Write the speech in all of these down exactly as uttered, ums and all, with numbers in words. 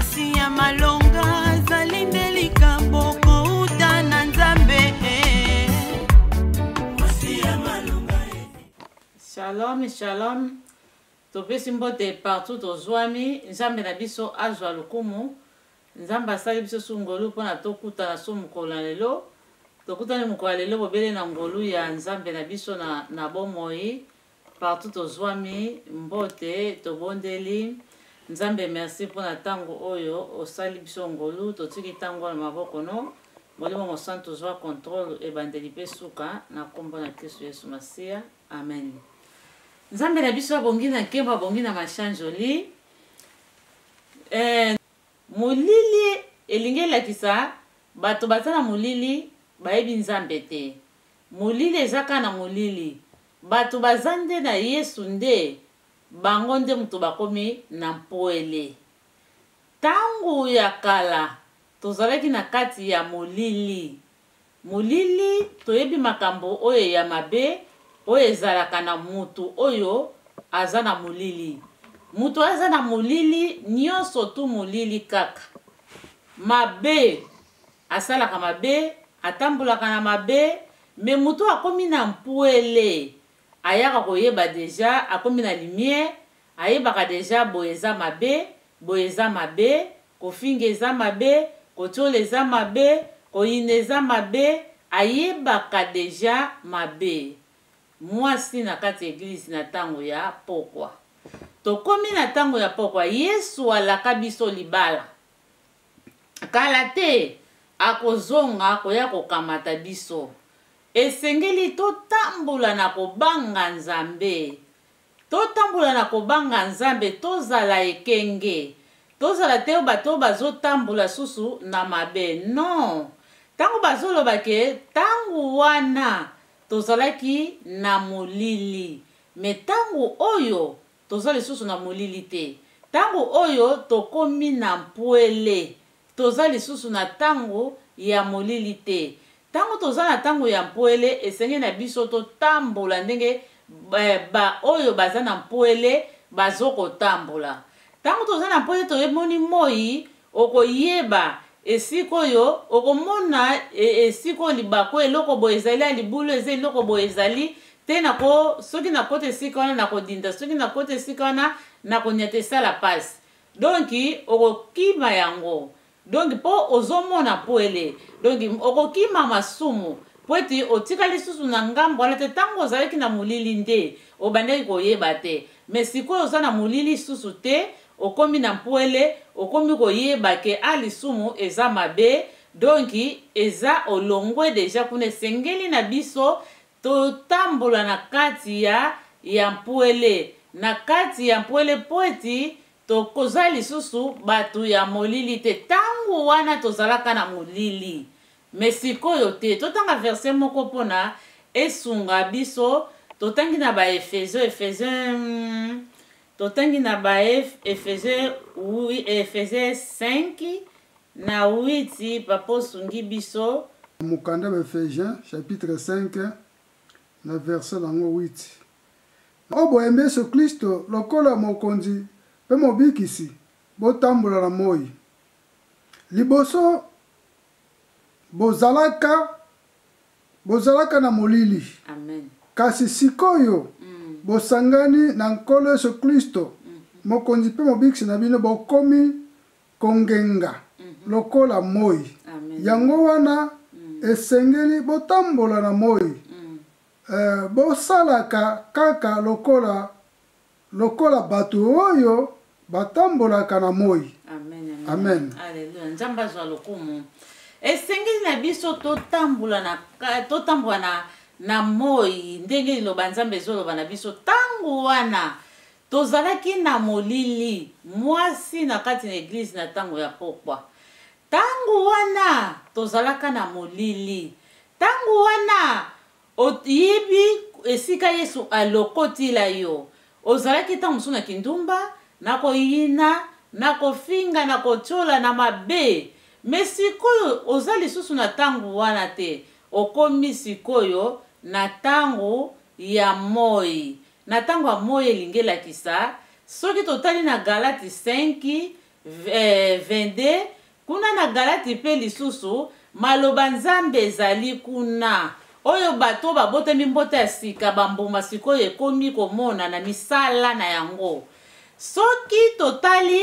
mwasi ya malonga zali nde likambo kouta na nzambe. Mwasi ya malonga. Shalom, shalom. Topesi mbote partout tozwami nzambe na biso azwa lukumu. Nzamba asali biso su ngolu mpona tokutana so mokolo na lelo. Tokutani mokolo ya lelo bobele na ngolu ya nzambe na biso na, na bomoi. Partout tozwami mbote tobondeli. Nzambe merci mpona tango oyo osali biso ngolu totiki tango na maboko no. Molimo mosantu tozwa contrôle ebandeli pe suka na kombo na Kristo Yesu Masia. Amen. Nzambe na biso abongi na nkembo abongi na mashanjoli. Eh, mulili elingi elakisa bato baza na mulili bayebi nzambe te. Mulili ezaka na mulili. Bato baza nde na Yesu nde bango nde mutu bakomi na mpoele. Tangu ya kala tozalaki na kati ya mulili. Mulili toyebi makambo oyo ya mabe oyo ezalaka na mutu oyo aza na mulili. Mutu aza na mulili nyonso tu mulili kaka. Mabe asalaka mabe, atambulaka na mabe, me mutu akomi na mpuele. Ayaka koyeba deja, akomi na lumière, ayebaka deja boyeza mabe, boyeza mabe, kofinga eza mabe, kotiole eza mabe, koyine eza mabe, ayebaka deja mabe. Mwasi na kati eglise na tango ya pokwa. Tokomi na tango ya pokwa, Yesu alaka biso libala. Kala te akozonga koya kokamata biso. Esengeli totambula na kobanga nzambe. Totambula na kobanga nzambe tozala ekenge. Tozala te bato bazotambula susu na mabe. Non. Tango bazoloba ke tango wana tozalaki na molili. Me tango oyo tozali susu na molili te. Tango oyo tokomi na mpuele. Tozali susu na tango ya molili te. Tango toza na tango ya mpuele esenge na biso totambola ndenge ba oyo baza na mpuele bazoko tambola. Tango toza na mpuele toyemoni moi okoyeba esiko oyo okomona esiko libako eloko bo ezali libulu ezali eloko bo ezali te nako soki na kote esika wana na kodinda soki na kote esika wana na konyata sala passe. Donc okokima yango. Donc po ozomona poele. Donc okokima masumu. Po eti otikali susu na ngambo wana te tango ozalaki na mulili nde obandeki koyeba te. Mais sikoyo oza na mulili susu te okomi na poele okomi koyeba ke alisumu eza mabe. Donc eza olongwe deja kuna sengeli na biso totambola na kati ya ya mpuele. Na kati ya mpuele po eti tokoza lisusu batu ya molili te. Tangu wana tozalaka na molili. Mesikoyo te. Totanga verset moko pona esunga biso. Totangi na ba Efeso. Efeso. Totangi na ba Efeso. Efeso cinq. Na huit. Papo sungi biso. Mukanda ba Efesiens chapitre cinq. Na verset lango huit. Obo embe so Kristo lokola mokonzi. Pe mobikisi botambola na moi liboso bozalaka bozalaka na molili. Amen. Kasi sikoyo mm. bosangani na nkolo Yesu Kristo mm -hmm. mokonzi pe mobikisi na bino bokomi kongenga mm -hmm. lokola moi. Amen. Yango wana mm. esengeli botambola na moi mm. eh, bosalaka kaka lokola lokola batu oyo batambolaka na moi. Amen. Amen. Amen. Alléluia. Nzamba zwa lokumu. Esengeli na biso totambola na totambola na na moi ndenge liloba Nzambe ezoloba na biso tango wana tozalaki na molili mwasi na kati na eglise na tango ya pokwa. Tango wana tozalaka na molili. Tango wana oyebi esika Yesu alokotila yo. Ozalaki tango musu na kindumba, na koyina, na kofinga, na kochola, na mabe. Me sikoyo ozali susu na tango wana te. Okomi sikoyo na tango ya moi. Na tango ya moi elingela kisa. Soki totali na Galati cinq, vingt-deux kuna na Galati pe lisusu maloba nzambe ezali kuna oyo bato babotami mbota ya sika bambuma sikoyo ekomi komona na misala na yango. Soki totali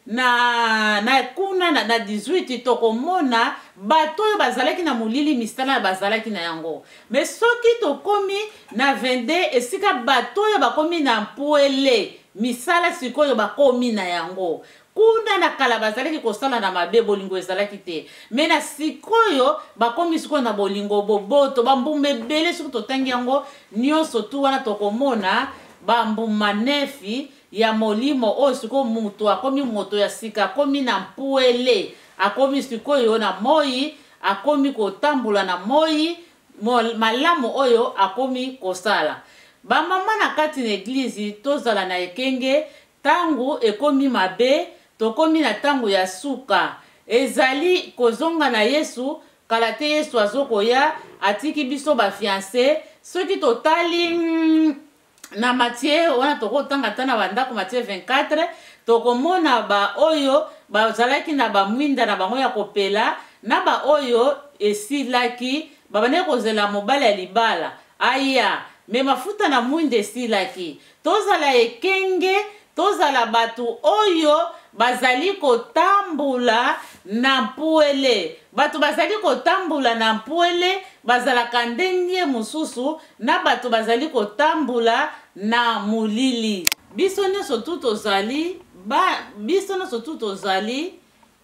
na na kuna na, na dix-huit tokomona bato oyo bazalaki na molili misala bazalaki na yango. Mais soki tokomi na vingt-deux esika bato oyo bakomi na mpuele misala sikoyo bakomi na yango. Kuna na kala bazalaki kosala na mabe bolingo ezalaki te. Mais na sikoyo bakomi sikoyo na bolingo boboto bambuma ebele soki totangi yango nyonso tu wana tokomona bambuma nefi ya molimo oyo sikoyo mutu akomi moto ya sika akomi na mpuele akomi sikoyo na moi akomi kotambula na moi malamu oyo akomi kosala. Bamama na kati na eglize tozala na ekenge tangu ekomi mabe tokomi na tangu ya suka ezali kozonga na Yesu kala te Yesu azokoya atiki biso ba fiancé soki totali mm, na Matthieu wana tokotanga tana bandako Matthieu vingt-quatre tokomona ba oyo bazalaki na ba mwinda na bango ya kopela na ba oyo esilaki babane kozela mobala ya libala aya me mafuta na mwinda esilaki tozala ekenge tozala batu oyo bazali kotambula na mpuele batu bazali kotambula na mpuele bazalaka ndenge mususu na batu bazali kotambula na mulili. Biso nyonso tu tozali ba biso nyonso tu tozali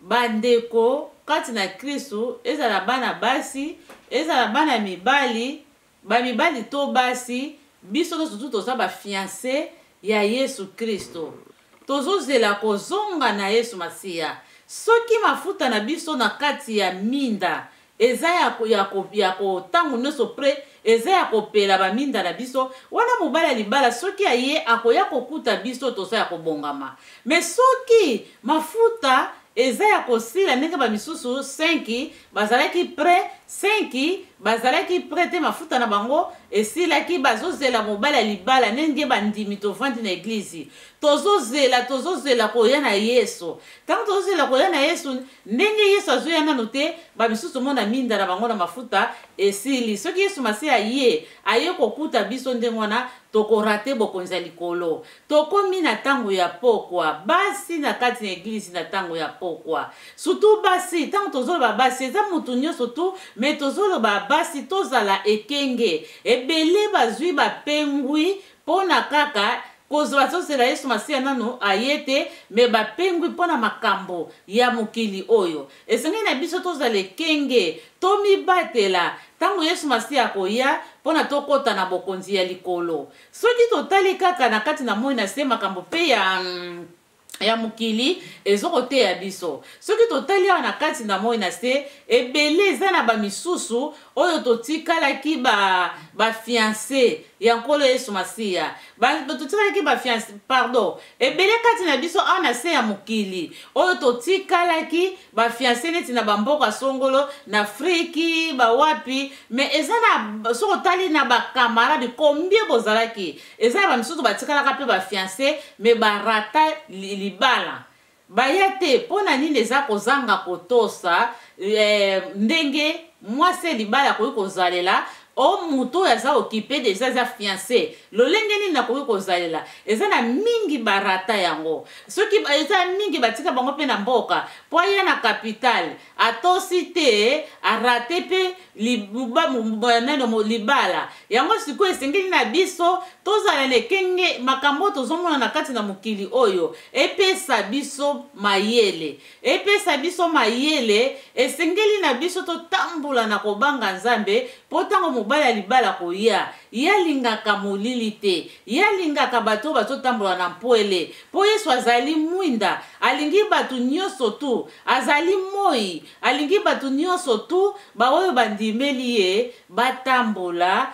bandeko kati na Kristu ezala bana basi ezala bana mibali ba mibali to basi biso nyonso tu tozala ba fiancé ya Yesu Kristo. Tozozela kozonga na Yesu Masiya. Soki mafuta na biso na kati ya minda eza ya ko ya ko tangu nyonso pre eza ya kopela ba minda na biso wana mobala libala soki aye akoya kokuta biso tosa ya kobongama. Mais soki mafuta eza ya kosila ndenge ba misusu cinq bazalaki pre cinq bazalaki prete mafuta na bango esilaki bazozela mobala libala ndenge bandimi tovandi na eglize tozozela tozozela koya na Yesu tango tozozela koya na Yesu ndenge Yesu azoya nanu te ba misusu mona minda na bango na mafuta esili soki Yesu Masiya ye aye kokuta biso ndenge wana tokorate bokonza likolo tokomi na tango ya pokwa basi na kati na eglize na tango ya pokwa surtout basi tango tozoloba basi eza mutu nyonso tu me tozoloba basi tozala ekenge ebele bazwi bapengwi pona kaka kozwa tozela Yesu Masiya nanu ayete me bapengwi pona makambo ya mokili oyo esengi na biso tozala ekenge tomibatela tango Yesu Masiya koya pona tokota na bokonzi ya likolo soki totali kaka na kati na moi na se makambo pe ya mm, ya mukili ezokote ya biso soki totali na kati na moi na se ebele eza na ba misusu oyo totikalaki ba ba fiancé ya nkolo Yesu Masiya ba totikalaki ba fiancé pardon ebele kati na biso ana se ya mukili oyo totikalaki ba fiancé neti na bamboka songolo na Afriki ba wapi mais eza na soko tali na ba camarade combien bozalaki eza ba misusu batikalaka pe ba fiancé mais ba rata li, libala bayate pona nini eza kozanga kotosa eh, ndenge mwase libala koyi kozalela o muto yaza occupé déjà za fiancé lolenge nini na koyi kozalela eza na mingi barata yango soki eza mingi batika bango pe na mboka po ya na capital atosi te arate pe libuba mubana libala yango siko esengeli na biso tozala lekenge makambo tozomona na kati na mukili oyo epesa biso mayele epesa biso mayele esengeli na biso totambula na kobanga Nzambe po tango mobala libala koya yalingaka molili te yalingaka bato bazotambola na mpuele po Yesu azali mwinda alingi batu nyonso tu azali moi alingi batu nyonso tu ba oyo bandimeli ye batambola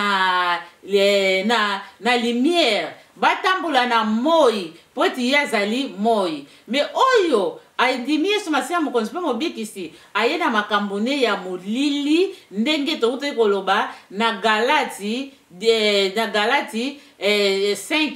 na le, na na lumière batambola na moi po ti yazali moi mais oyo aidimi Yesu Masiya mokonzi pe mobikisi aye na makambo ne ya molili ndenge tokuti koloba na Galati de na Galati eh, cinq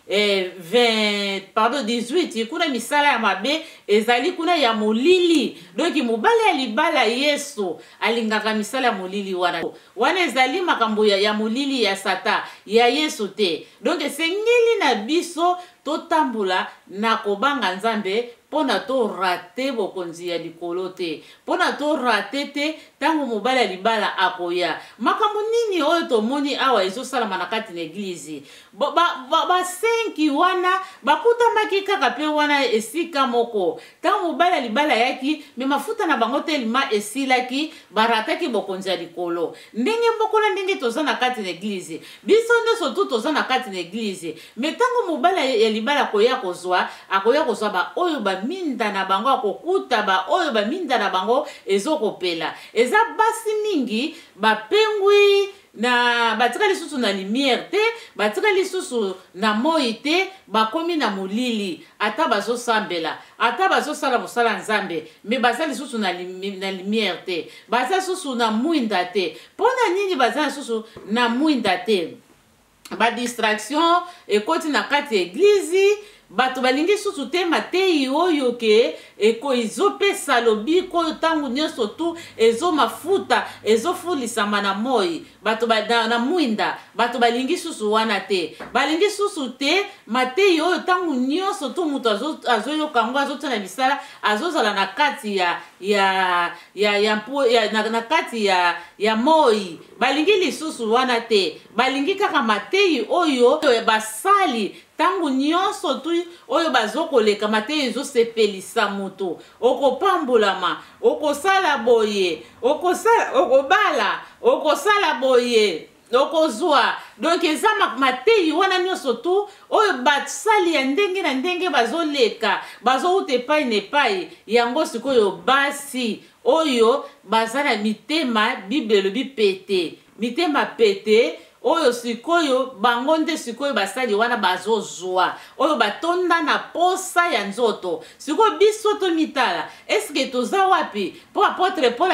eh, vingt, pardon, dix-huit kuna misala ya mabe ezali kuna ya molili. Donc mobali ya libala Yesu alingaka misala ya molili wana wana ezali makambo ya, ya molili ya sata ya Yesu te. Donc esengeli na biso totambula na kobanga Nzambe pona to rate bokonzi ya likolo te, pona to rate te tango mobali ya libala akoya. Makambo nini oyo tomoni awa ezosalama na kati na eglize? ba, ba, ba, ba senki wana bakutamaki kaka pe wana esika moko tango mobali ya libala yaki me mafuta na bango telima esilaki barataki bokonzi ya likolo. Ndenge moko na ndenge toza na kati na eglize, biso nyonso tu toza na kati na eglize, me tango mobali ya libala akoya kozwa akoya kozwa ba oyo ba minda na bango akokuta ba oyo ba minda na bango ezokopela. Eza basi mingi bapengwi na batika lisusu na lumière te, batika lisusu na moi te, bakomi na molili ata bazosambela ata bazosala mosala Nzambe me baza lisusu na, na lumière te, baza lisusu na mwinda te. Pona nini baza lisusu na mwinda te? Ba distraction ekoti na kati eglize, bato balingi susu te matei oyo ke eko ezopesa lobiko tangu nyonso tu ezo mafuta ezofulisama na moi bato ba na mwinda, bato balingi susu wana te, balingi susu te matei oyo tangu nyonso tu mutu azo azoyoka ngo azotana bisala azozala na kati ya ya ya ya, ya na, na kati ya ya moi, balingi lisusu wana te, balingi kaka matei oyo basali tangu nyonso tu oyo bazokoleka matei ezosepelisa mutu okopambulama okosala boye okosala okobala okosala boye okozwa. Donc eza matei wana nyonso tu oyo basali ya ndenge na ndenge bazoleka bazouta epai na epai. Yango sikoyo basi oyo baza na mitema Bible elobi pete, mitema pete oyo sikoyo bango nde sikoyo basali wana bazozwa oyo batonda na posa ya nzoto. Sikoyo biso to mitala eske toza wapi po apotre Paul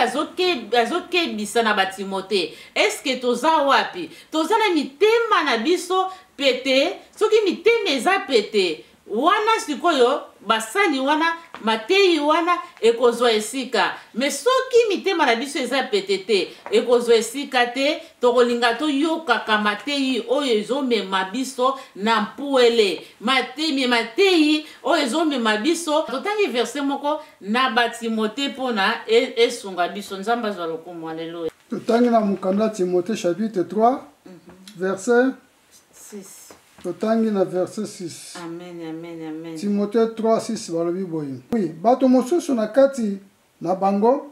azokebisa na batimote? Eske toza wapi? Toza na mitema na biso pete? Soki mitema eza pete wana sikoyo basali wana matei wana ekozwa esika. Me soki mitema na biso eza pete te ekozwa esika te, tokolinga toyokaka matei oyo ezomema biso na mpuele. Matei matei oyo ezomema biso. Totangi verset moko na batimote pona esunga biso. Nzambe azwa lokumu. Haleluya. Totangi na mukanda Timothée chapitre trois mm -hmm. verset six. Totangi na verset six. Amen, amen, amen. Timothée trois six balobi boye. Oui, bato mosusu na kati na bango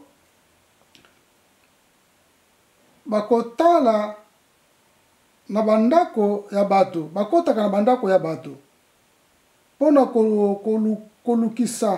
bakotala na bandako ya bato, bakotaka na bandako ya bato pona kolukisa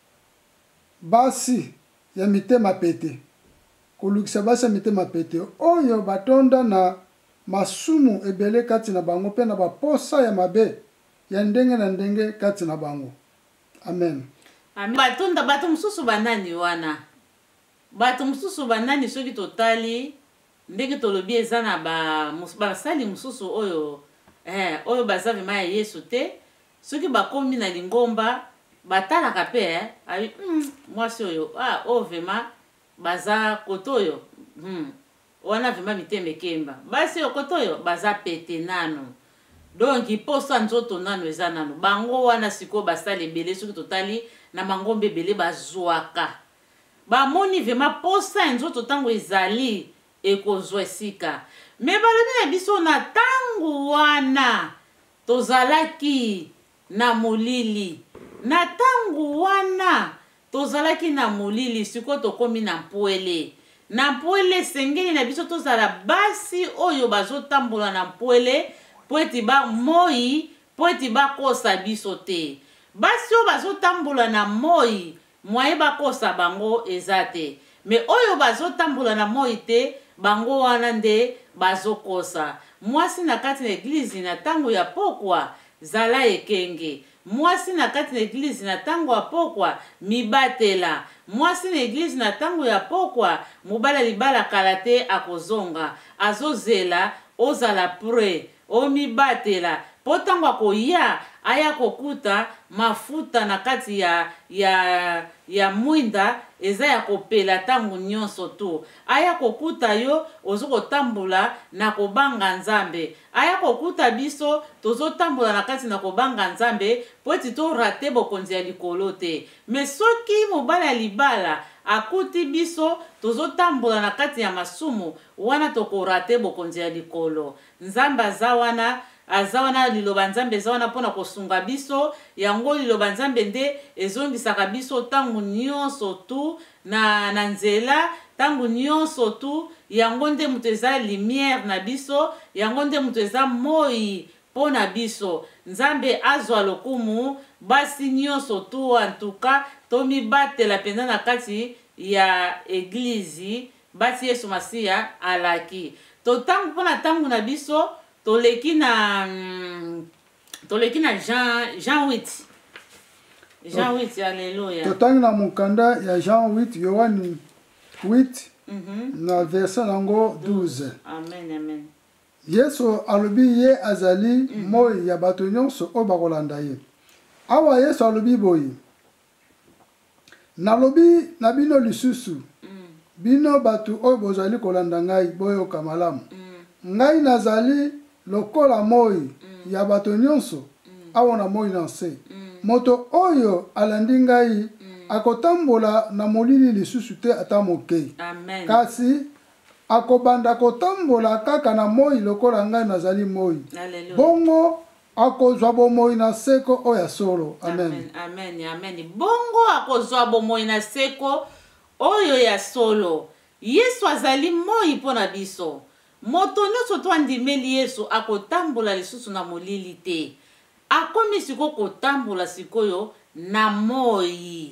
basi ya mitema pete, kolukisa basi ya mitema pete oyo batonda na masumu ebele kati na bango pe na baposa ya mabe ya ndenge na ndenge kati na bango. Amen. Amen. Batonda bato mususu banani wana? Bato mususu banani soki totali ndenge tolobi eza na ba basali mususu oyo eh oyo baza vema ya Yesu te. Soki bakomi na lingomba batalaka pe eh ayi mm, mwasi oyo ah o vema baza kotoyo hmm wana vema miteme kemba basi okotoyo baza pete nano. Donc posa nzoto nano eza nano bango wana siko basali ebele soki totali na mangombe ebele bazwaka bamoni vema posa nzoto tango ezali ekozwa esika. Me balobi na biso na tango wana tozalaki na molili, na tango wana tozalaki na molili siko tokomi na mpuele. Na mpuele sengeli na biso tozala basi oyo bazotambola na mpuele po eti ba moi po eti bakosa biso te. Basi oyo bazotambola na moi mwaye bakosa bango eza te. Me oyo bazotambola na moi te bango wana nde bazokosa. Mwasi na kati na eglize na tango ya pokwa zala ekenge. Mwasi na kati na eglize na tango ya pokwa mibatela. Mwasi na eglize na tango ya pokwa mobala libala kalate akozonga azozela ozala pre omibatela po ntango akoya aya kokuta mafuta na kati ya, ya, ya mwinda eza ya kopela ntango nyonso tu. Aya kokuta yo ozokotambola na kobanga Nzambe. Aya kokuta biso tozotambola na kati na kobanga Nzambe po eti torate bokonzi ya likolo te. Me soki mobali ya libala akuti biso tozotambola na kati ya masumu wana tokorate bokonzi ya likolo. Nzambe aza wana aza wana liloba Nzambe eza wana mpona kosunga biso, yango liloba Nzambe nde ezongisaka biso ntango nyonso tu na, na nzela, ntango nyonso tu, yango nde moto eza lumière na biso, yango nde moto eza moi mpona biso. Nzambe azwa lokumu basi nyonso tu, antuka tomibatela mpenza na kati ya eglizi basi Yesu Masiya alaki. Totango mpona tango na biso toleki na toleki na Jean Jean huit. Jean huit, alléluia. Totangi na mukanda ya Jean huit, Yohani huit, mm -hmm. na verset nango douze. Amen, amen. Yesu alobi ye azali mm -hmm. moi ya bato nyonso oyo bakolanda ye. Awa Yesu alobi boyi. Nalobi na bino lisusu. Mm. Bino bato oyo bozali kolanda ngai boyoka malamu. Mm. Ngai nazali lokola moi mm. ya bato nyonso mm. awa na moi na se. Mm. Moto oyo alandi ngai mm. akotambola na molili lisusu te ata moke. Amen. Kasi akobanda kotambola kaka na moi lokola ngai nazali moi. Alleluia. Bongo akozwa bomoi na seko oya solo. Amen. Amen, amen, amen. Bongo akozwa bomoi na seko oyo ya solo. Yesu azali moi mpona biso. Moto nyonso to andimeli Yesu akotambola lisusu na molili te. Akomi siko kotambola sikoyo na moi.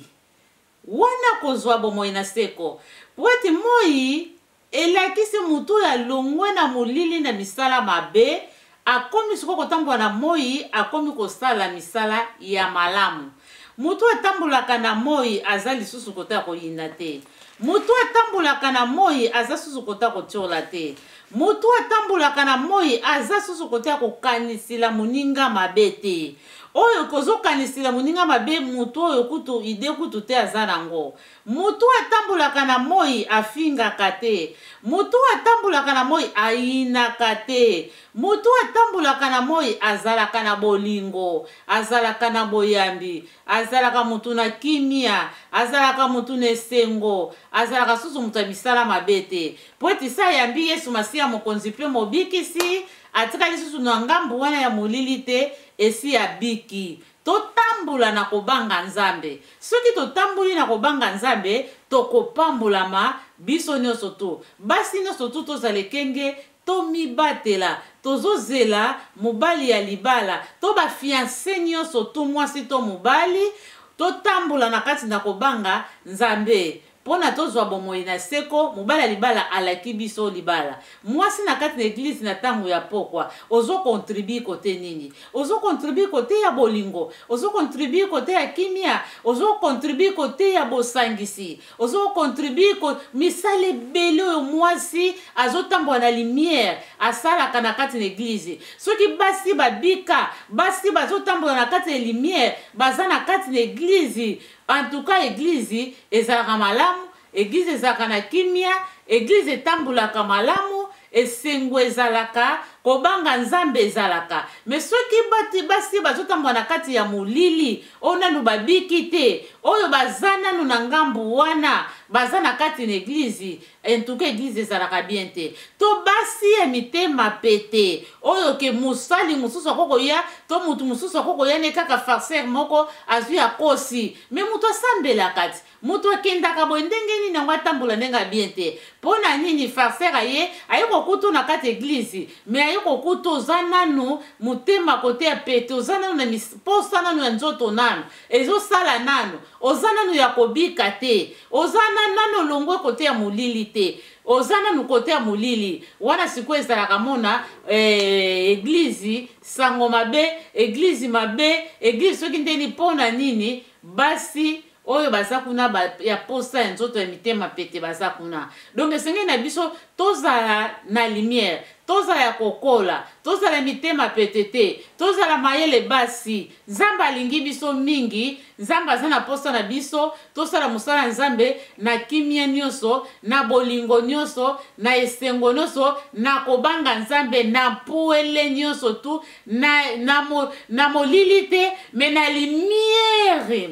Wana kozwa bomoi na seko. Pweti moi elakisi mutu ya longwe na molili na misala mabe. Akomi siko kotambola na moi, akomi kosala misala ya malamu. Mutu atambulaka na moi aza lisusu kota koyina te. Mutu atambulaka na moi aza susu kota kotiola te. Mutu atambulaka na moi aza susu kota kokanisila muninga mabe te. Oyo kozokanisila muninga mabe mutu oyo kutu ide kutu te aza nango. Mutu atambulaka na moi afingaka te. Mutu atambulaka na moi ayinaka te. Mutu atambulaka na moi azalaka na bolingo, azalaka na boyambi, azalaka mutu na kimia, azalaka mutu na esengo, azalaka susu mutu misala mabe te. Po eti sa yambi Yesu Masiya mokonzi pe mobikisi atikali susu na ngambu wana ya molili te esi ya biki. Totambula na kobanga Nzambe. Soki totambuli na kobanga Nzambe, tokopambulama biso nyonso tu. Basi nyonso tu tozale kenge tomibatela, tozozela mobali ya libala, to ba fiancé nyonso tu mwasi to mobali, totambula na kati na kobanga Nzambe. Pona tozwa bomoi na seko, mobali ya libala alaki biso libala. Mwasi na kati na eglise na tango ya pokwa, ozo contribue kote nini? Ozo contribue kote ya bolingo, ozo contribue kote ya kimia, ozo contribue kote ya bosangisi, ozo contribue kote misale bele yo mwasi, azo tambo na lumière, asala kana kati na eglise. Soki basi babika, basi bazo tambo na kati na lumière, baza na kati na eglise. En tout cas, église ezalaka malamu, église ezalaka na kimia, église etambulaka malamu, esengo ezalaka, kobanga Nzambe ezalaka. Mais soki bati basi bazotambola na kati ya molili, onanu babiki te, oyo baza nanu na ngambu wana, baza na kati na église, en tout cas église ezalaka bien te. To basi ya mitema pete, oyo ke musali mususu akoko ya, to mutu mususu akoko ya ne kaka farceur moko azwi akosi. Mais mutu asambela kati, mutu akendaka boye ndenge nini yango atambola ndenge bien te. Pona nini farceur aye, aye kokutu na kati église, mais aye kokutu oza nanu mutema kote ya pete, oza nanu na misposa nanu ya nzoto nanu, ezo sala nanu, oza nanu ya kobika te, oza nanu longwe kote ya molili te, oza nanu kote ya molili. Wana siku ezalaka mona eh, église sango mabe, église mabe, église soki ndeni pona nini, basi oyo baza kuna ba, ya posa ya nzoto ya mitema pete baza kuna. Donc esengeli na biso tozala na lumière, tozala ya kokola, tozala mitema pete te, tozala mayele basi. Nzambe alingi biso mingi, Nzambe aza na posa na biso, tosala mosala Nzambe na kimia nyonso, na bolingo nyonso, na esengo nyonso, na kobanga Nzambe na puele nyonso tu, na na mo, na molili te, mais na lumière.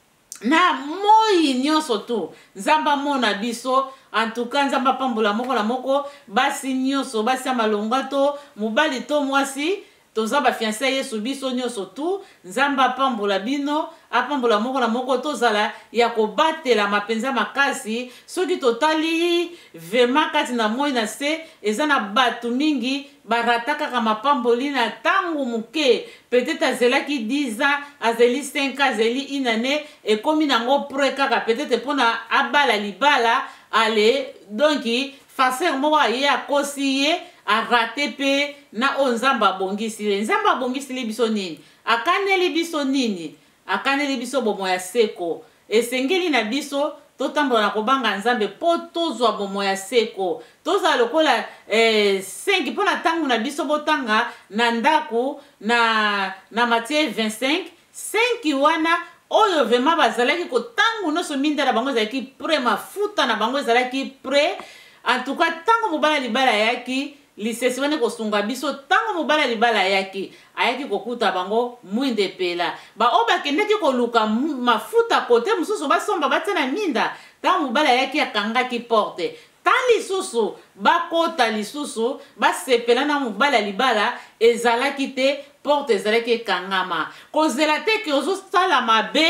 Na moi nyonso tu Nzamba mona biso. En tout cas Nzamba pambola moko na moko basi nyonso basi malonga to mobali to mwasi toza ba fiancé Yesu biso nyonso tu Nzamba pambola bino apambola moko na moko tozala ya kobatela mapenza makasi soki totali vema kati na moi na se eza na batu mingi barataka kama pamboli na tangu muke peut-être azelaki dix ans azeli cinq ans azeli une année et comme nango pre kaka peut-être pona abala libala ale donc facer moko ye akosi ye arate pe na o Nzamba bongisi Nzamba bongisi biso nini akaneli biso nini akaneli biso bomo ya seko esengeli na biso totambola na kobanga Nzambe po tozwa bomo ya seko toza lokola eh, cinq pona tangu na biso botanga na ndaku na na Matthieu vingt-cinq cinq wana oyo vema bazalaki ko tangu noso minda na bango zalaki pre mafuta na bango zalaki pre en tout cas tangu mobala libala yaki lisesi wane kosunga biso tango mobala libala yaki ayaki kokuta bango mwinde pela ba o bakendeki koluka mafuta kote mususu basomba batana minda tango mobala yaki akangaki porte tali susu bakota lisusu basepela na mobala libala ezalaki te porte ezalaki ekangama kozela te ke ozosala mabe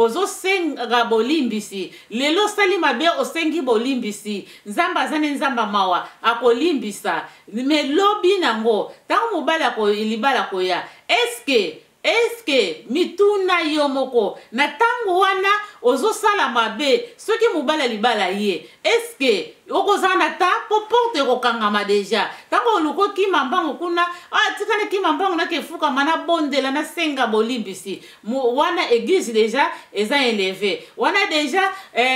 ozosenga bolimbisi lelo sali mabe osengi bolimbisi Nzamba azane Nzamba mawa akolimbisa me lobi nango tango mobala ko libala koya eske eske mituna yo moko na tango wana ozosala mabe soki mobala libala ye eske okozana ta po porte kokangama deja tango oluko kimambango kuna ah tikane kimambango na kefuka mana bondela na senga bolimbisi wana église deja eza élevé wana deja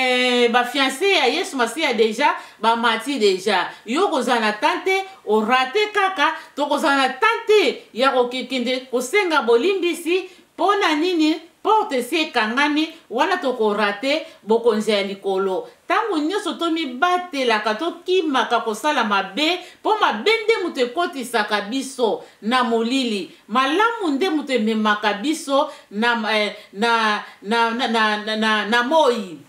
eh ba fiancé ya Yesu Masiya deja ba mati deja yo kozana tante o rate kaka to kozana tante ya kokikinde kosenga bolimbisi pona nini porte si ekangami wana tokorate bokonzi ya likolo tango nyonso tomibatelaka tokimaka kosala mabe mpo mabe nde moto ekotisaka biso na molili malamu nde moto ememaka biso na, eh, na, na, na, na, na, na, na moi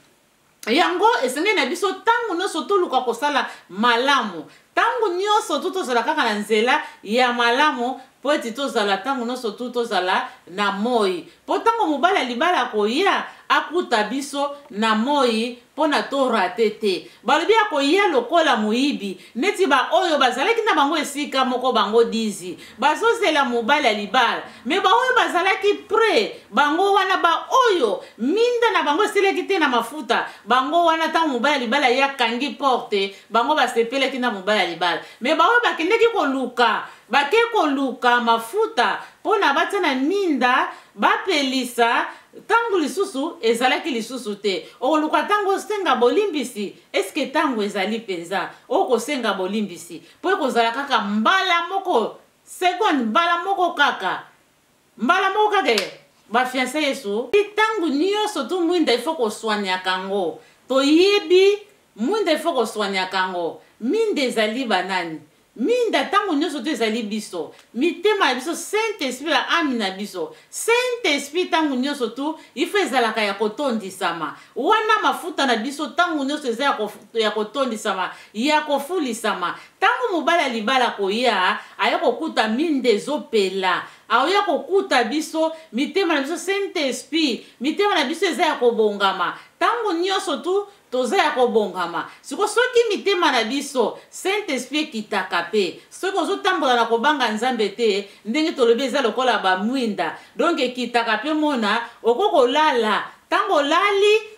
yango esengeli na biso tango nyonso toluka kosala malamu tango nyonso tu tozala kaka na nzela ya malamu po eti tozala tango nyonso tu tozala na moi po tango mobala libala koya akuta biso na moi pona to rate te balobi akoya lokola moyibi neti ba oyo bazalaki na bango esika moko bango dizi bazozela mobala libala me ba oyo bazalaki pre bango wana ba oyo minda na bango eseleki te na mafuta bango wana tango mobala libala ya kangi porte bango basepeleki na mobala libala me ba oyo bakendeki koluka bake koluka mafuta pona batia na minda bapelisa tango lisusu ezalaki lisusu te okoluka tango senga bolimbisi eske tango ezali penza okosenga bolimbisi po ekozala kaka mbala moko seconde mbala moko kaka mbala moko kaka bafiancé Yesu tango nyonso tu mwinda ifo koswaniaka yango toyebi mwinda ifo koswaniaka yango minda ezali banani minda tango nyonso to ezali biso mitema ya biso Saint Esprit ya ami na biso Saint Esprit tango nyonso tu ifo ezalaka ya kotondisama wana mafuta na biso tango nyonso eza ya kotondisama ya kofulisama tango mobala libala koya aya kokuta minda ezopela aoya kokuta biso mitema na biso Saint Esprit mitema na biso eza ya kobongama tango nyonso tu toza ya kobongama siko soki mitema na biso Saint Esprit kitaka pe soki ozotambola na kobanga Nzambe te ndenge tolobi eza lokola ba mwinda donc kitaka pe mona okoko lala tango lali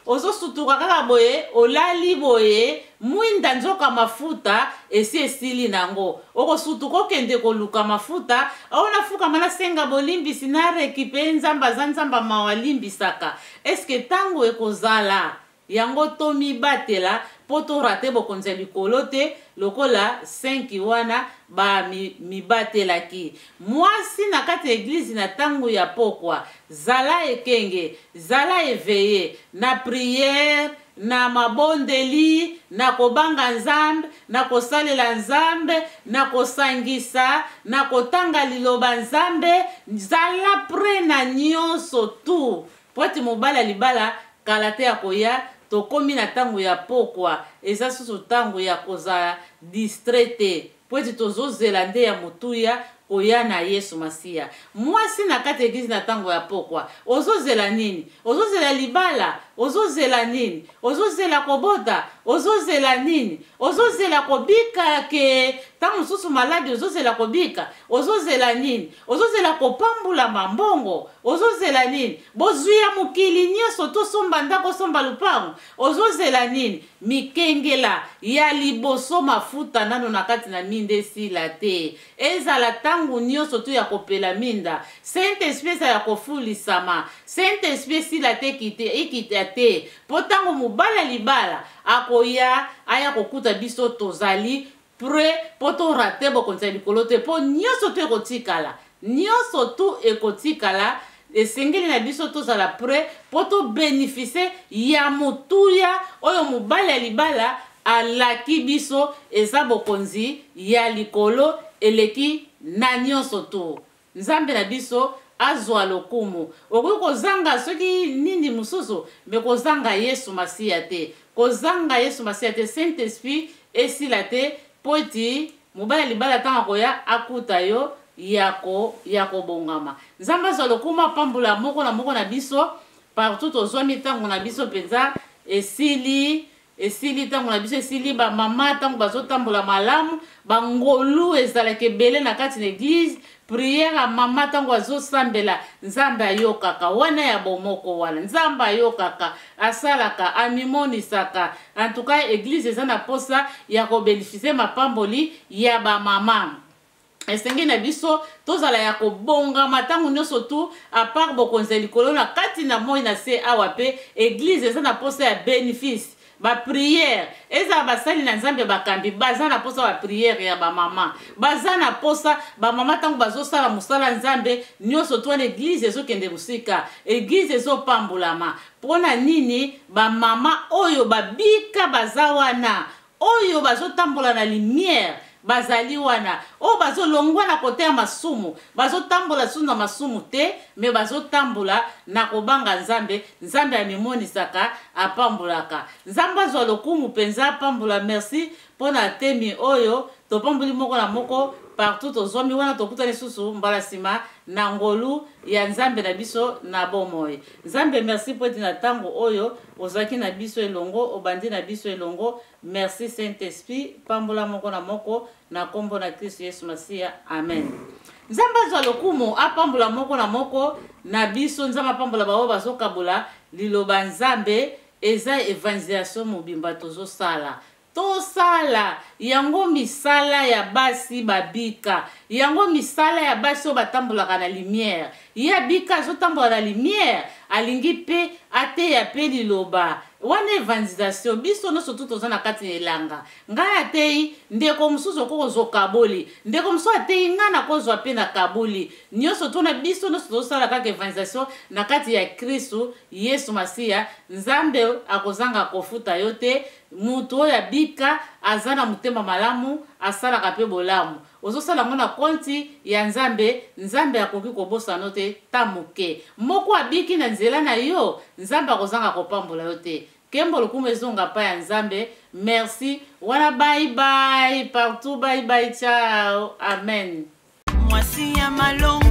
ozo sutuka kaka boye olali boye mwinda nzoka mafuta esi esili nango oko sutuka okende koluka mafuta aona fuka mana senga bolimbisi na rekipe nzamba za nzamba mawalimbisaka eske tango ekozala yango to mibatela po torate bokonzi ya likolo te lokola cinq wana ba mibatelaki mwasi na kati ya eglize na tango ya pokwa zala ekenge zala eveye na priere na mabondeli na kobanga nzambe na kosalela nzambe na kosangisa na kotanga liloba nzambe zala pre na nyonso tu po ete mobali ya libala kala te ya koya tokomi na tango ya pokwa eza susu tango ya kozala distraite po ete tozozela nde ya motuya koya na Yesu Masiya. Mwasi na kati eglize na tango ya pokwa ozozela nini? Ozozela libala, ozozela nini? Ozozela kobota, ozozela nini? Ozozela kobika ke tango mosusu maladi ozozela kobika, ozozela nini? Ozozela kopambula mambongo, ozozela nini? Bozuya mokili nyonso tosomba ndako somba lupango, ozozela nini? Mikengela ya liboso mafuta nano na kati na minde sila te ezala tangu nyonso tu ya kopela minda Saint Esprit ya kofulisama Saint Esprit sila te kite ikita te po tango mobala libala akoya aya kokuta biso tozali pre po to rate bokonzi ya likolo te po nyonso tu ekotikala nyonso tu ekotikala esengeli na biso tozala pre po to bénéficie ya motuya oyo mobali ya libala alaki biso eza bokonzi ya likolo eleki na nyonso tu nzambe na biso azwa lokumu okoki kozanga soki nini mosusu me kozanga Yesu Masiya te kozanga Yesu Masiya te Saint Esprit esila te po eti mobali ya libala ntango akoya akuta yo yako yako bongama nzambe azwa lokumu apambula moko na moko na biso partout tozwami ntango na biso mpenza esili esili ntango na biso esili bamama ntango bazotambola malamu bangolu ezalaka ebele na kati na eglize priere ya mama ntango azosambela nzambe ayokaka wana ya bomoko wana nzambe ayokaka asalaka amimonisaka antuka eglize eza na posa ya kobeneficie mapamboli ya bamama esengi na biso tozala ya kobongama ntango nyonso tu apart bokonzi ya likolo na kati na moi na se awa pe eglize eza na posa ya bénéfice ba prière eza basali na nzambe bakambi baza na posa ba prière ya ba mama baza na posa ba mama tango bazosala musala nzambe nyonso to na eglize ezokende musika eglize ezopambulama pona nini ba mama oyo babika baza wana oyo bazotambola na lumière bazali wana o bazolongwa na kote ya masumu bazotambola su na masumu te me bazotambola na kobanga nzambe nzambe amimonisaka apambulaka nzambe azwa lokumu mpenza apambula merci mpona temi oyo topamboli moko na moko partout tozwami wana tokutani susu mbala nsima na ngolu ya nzambe na biso na bomoi nzambe merci po eti na ntango oyo ozalaki na biso elongo obandi na biso elongo merci Saint Esprit pambola moko na moko na kombo na Kristo Yesu Masiya amen nzambe azwa lokumu apambola moko na moko na biso nzambe apambola bao bazokabula liloba nzambe eza evangelisation mobimba tozosala tosala yango misala ya basi babika yango misala ya basi oyo batambolaka na lumière ya bika azotambola na lumière alingi pe ateya pe liloba wana evangelisation biso nyonso tu toza na kati na elanga ngai ateyi ndeko mosusu okokozwa kaboli ndeko mosusu ateyi ngai nakozwa pe na kaboli nyonso tu na biso nyonso tozosala kaka evangelisation na kati ya Kristu Yesu Masiya nzambe akozanga kofuta yo te mutu oyo abika aza na motema malamu asalaka pe bolamu ozosala ngo na konti ya nzambe nzambe akoki kobosana te ta moke moko abiki na nzela na yo nzambe akozanga kopambola yo te kembo lokumu ezonga pa ya nzambe merci wana bye bye partout bye bye ciao amen mwasi ya malongo